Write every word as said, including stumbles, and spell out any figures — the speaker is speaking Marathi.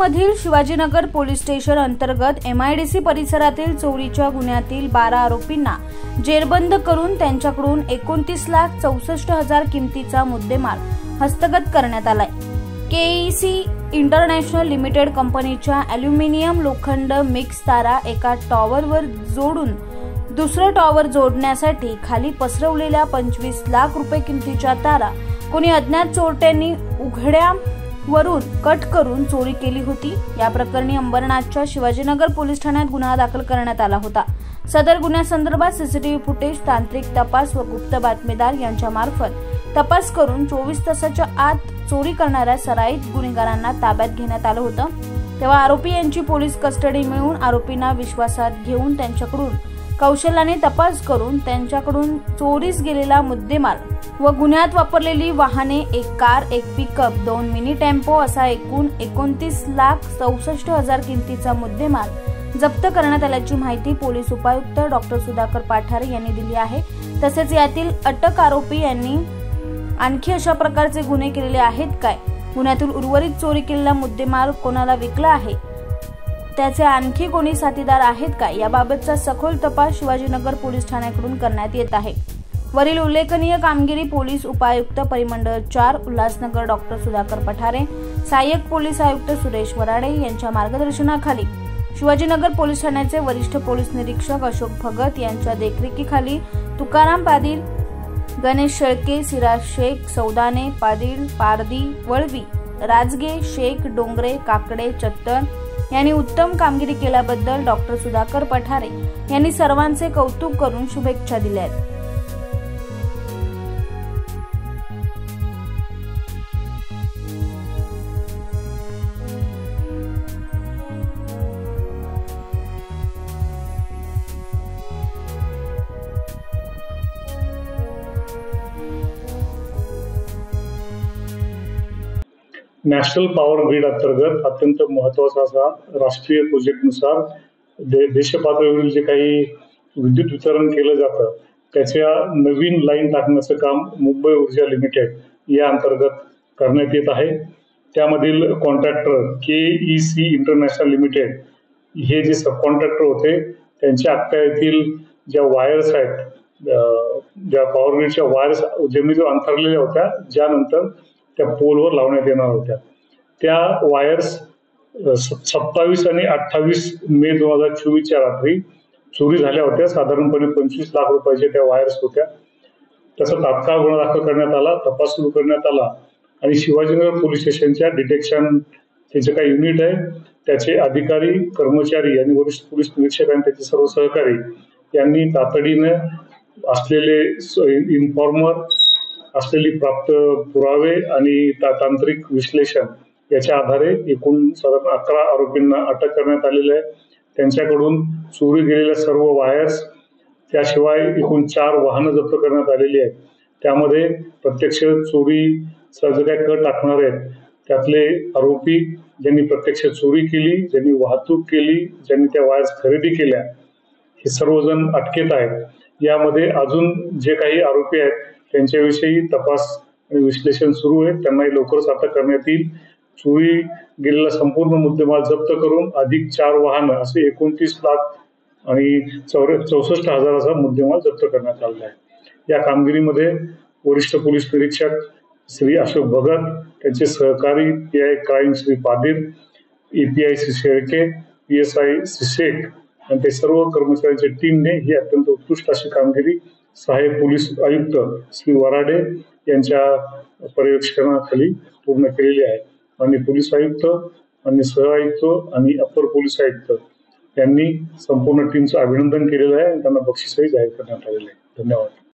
मधील शिवाजीनगर पोलीस स्टेशन अंतर्गत एमआयडीसी परिसरातील चोरीच्या गुन्ह्यातील बारा आरोपींना जेरबंद करून त्यांच्याकडून एकोणतीस लाख चौसष्ट हजार किमतीचा मुद्देमाल हस्तगत करण्यात आलाय। केईसी इंटरनॅशनल लिमिटेड कंपनीच्या ॲल्युमिनियम लोखंड मिक्स तारा एका टॉवरवर जोडून दुसरं टॉवर जोडण्यासाठी खाली पसरवलेल्या पंचवीस लाख रुपये किमतीच्या तारा कोणी अज्ञात चोरट्यांनी उघड्या वरून कट करून चोरी केली होती। या प्रकरणी अंबरनाथच्या शिवाजीनगर पोलीस ठाण्यात गुन्हा दाखल करण्यात आला होता। सदर गुन्ह्यासंदर्भात सीसीटीव्ही फुटेज, तांत्रिक तपास व गुप्त बातमीदार यांच्या मार्फत तपास करून चोवीस तासाच्या आत चोरी करणाऱ्या सराईत गुन्हेगारांना ताब्यात घेण्यात आलं होतं। तेव्हा आरोपी यांची पोलीस कस्टडी मिळवून आरोपींना विश्वासात घेऊन त्यांच्याकडून कौशल्याने तपास करून त्यांच्याकडून चोरीस गेलेला मुद्देमाल व गुन्ह्यात वापरलेली वाहने, एक कार, एक पिकअप, दोन मिनी टेम्पो असा एकूण एकोणतीस लाख चौसष्ट हजार किमतीचा मुद्देमाल जप्त करण्यात आल्याची माहिती पोलीस उपायुक्त डॉक्टर सुधाकर पाठारे यांनी दिली आहे। तसेच यातील अटक आरोपी यांनी आणखी अशा प्रकारचे गुन्हे केलेले आहेत काय, गुन्ह्यातील उर्वरित चोरी केलेला मुद्देमाल कोणाला विकला आहे, त्याचे आणखी कोणी साथीदार आहेत का, याबाबतचा सखोल तपास शिवाजीनगर पोलीस ठाण्याकडून करण्यात येत आहे। वरील उल्लेखनीय कामगिरी पोलीस उपायुक्त परिमंडळ चार उल्हासनगर डॉक्टर सुधाकर पठारे, सहाय्यक पोलीस आयुक्त सुरेश वराडे यांच्या मार्गदर्शनाखाली शिवाजीनगर पोलीस ठाण्याचे वरिष्ठ पोलीस निरीक्षक अशोक भगत यांच्या देखरेखीखाली तुकाराम पाटील, गणेश शेळके, सिराज शेख, सौदाने, पाटील, पारदी, वळवी, राजगे, शेख, डोंगरे, काकडे, चत्तर यांनी उत्तम कामगिरी केल्याबद्दल डॉक्टर सुधाकर पठारे यांनी सर्वांचे कौतुक करून शुभेच्छा दिल्या आहेत। नॅशनल पॉवर ग्रीड अंतर्गत अत्यंत महत्वाचा असा राष्ट्रीय प्रोजेक्टनुसार दे देश पातळीवरील जे काही विद्युत वितरण केलं जातं त्याच्या नवीन लाईन टाकण्याचं काम मुंबई ऊर्जा लिमिटेड या अंतर्गत करण्यात येत आहे। त्यामधील कॉन्ट्रॅक्टर केईसी इंटरनॅशनल लिमिटेड हे जे सब कॉन्ट्रॅक्टर होते त्यांच्या अखत्यारीतील ज्या वायर्स आहेत, ज्या पॉवर ग्रीडच्या वायर्स जमिनीवर अंतरलेल्या होत्या, ज्यानंतर त्या पोलवर लावण्यात येणार होत्या, त्या वायर्स सत्तावीस आणि अठ्ठावीस मे दोन हजार चोवीसच्या रात्री चोरी झाल्या होत्या। साधारणपणे पंचवीस लाख रुपयाच्या त्या वायर्स होत्या। त्याचा तात्काळ गुन्हा दाखल करण्यात आला, तपास सुरू करण्यात आला आणि शिवाजीनगर पोलीस स्टेशनच्या डिटेक्शन जे काही युनिट आहे त्याचे अधिकारी, कर्मचारी आणि वरिष्ठ पोलीस निरीक्षक आणि त्याचे सर्व सहकारी यांनी तातडीने असलेले इन्फॉर्मर, असलेली प्राप्त पुरावे आणि तांत्रिक विश्लेषण याच्या आधारे एकूण साधारण अकरा आरोपींना अटक करण्यात आलेली आहे। त्यांच्याकडून चोरी गेलेल्या सर्व वायर्स, त्याशिवाय एकूण चार वाहनं जप्त करण्यात आलेली आहेत। त्यामध्ये प्रत्यक्ष चोरीचा जो काही कट टाकणार आहेत त्यातले आरोपी, ज्यांनी प्रत्यक्ष चोरी केली, ज्यांनी वाहतूक केली, ज्यांनी त्या वायर्स खरेदी केल्या, हे सर्वजण अटकेत आहेत। यामध्ये अजून जे काही आरोपी आहेत त्यांच्याविषयी तपास आणि विश्लेषण सुरू आहे, त्यांनाही लवकरच अटक करण्यात येईल। चोरी गेलेला संपूर्ण मुद्देमाल जप्त करून अधिक चार वाहनं असे एकोणतीस लाख आणि चौर चौसष्ट हजाराचा मुद्देमाल जप्त करण्यात आलेला आहे। या कामगिरीमध्ये वरिष्ठ पोलीस निरीक्षक श्री अशोक भगत, त्यांचे सहकारी P I crime Shri Patil, API Shri Shelke, P S I Shri Shaikh आणि ते सर्व कर्मचाऱ्यांच्या टीमने ही अत्यंत उत्कृष्ट अशी कामगिरी सहाय्यक पोलीस आयुक्त श्री वराडे यांच्या पर्यवेक्षणाखाली पूर्ण केलेली आहे। माननीय पोलीस आयुक्त, माननीय सह आयुक्त आणि अपर पोलीस आयुक्त यांनी संपूर्ण टीमचं अभिनंदन केलेलं आहे आणि त्यांना बक्षीसही जाहीर करण्यात आलेलं आहे। धन्यवाद।